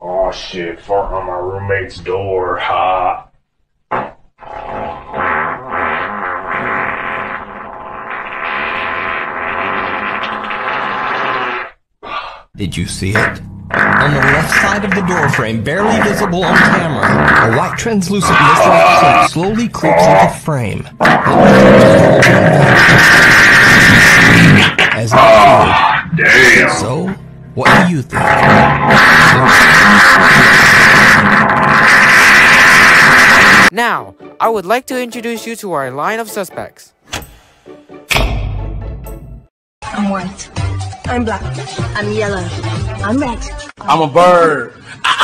Oh shit, fart on my roommate's door, ha. Did you see it? On the left side of the door frame, barely visible on camera, a white translucent mist slowly creeps into frame. As it appeared. Damn. So, what do you think? Now, I would like to introduce you to our line of suspects. I'm white. I'm black. I'm yellow. I'm red. I'm a bird.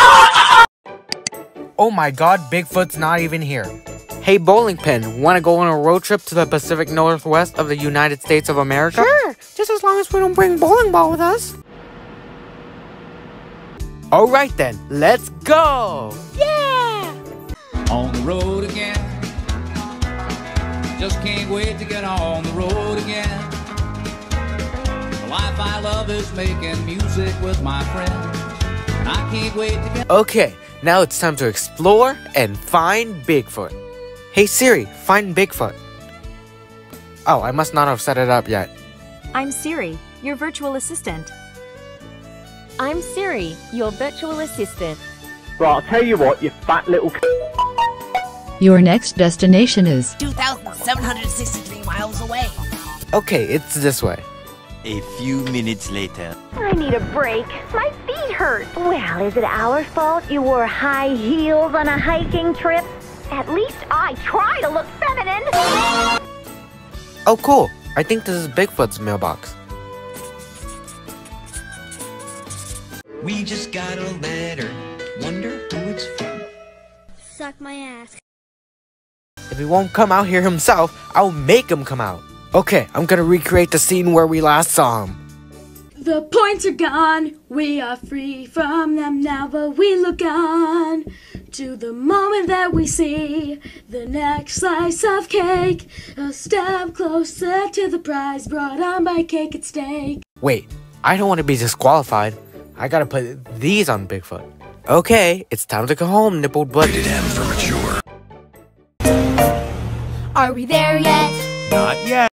Oh my god, Bigfoot's not even here. Hey, bowling pin, wanna go on a road trip to the Pacific Northwest of the United States of America? Sure, just as long as we don't bring bowling ball with us. Alright then, let's go! Yeah! On the road again. Just can't wait to get on the road again. The life I love is making music with my friends. And I can't wait to get... Okay, now it's time to explore and find Bigfoot. Hey Siri, find Bigfoot. Oh, I must not have set it up yet. I'm Siri, your virtual assistant. I'm Siri, your virtual assistant. Right, I'll tell you what, you fat little Your next destination is 2,763 miles away. Okay, it's this way. A few minutes later. I need a break. My feet hurt. Well, is it our fault you wore high heels on a hiking trip? At least I try to look feminine. Oh cool, I think this is Bigfoot's mailbox. We just got a letter. Wonder who it's from. Suck my ass. If he won't come out here himself, I'll make him come out. Okay, I'm gonna recreate the scene where we last saw him. The points are gone. We are free from them now, but we look on to the moment that we see the next slice of cake. A step closer to the prize brought on by Cake and Steak. Wait, I don't want to be disqualified. I gotta put these on Bigfoot. Okay, it's time to go home, nippled butt. Rated M for mature. Are we there yet? Not yet.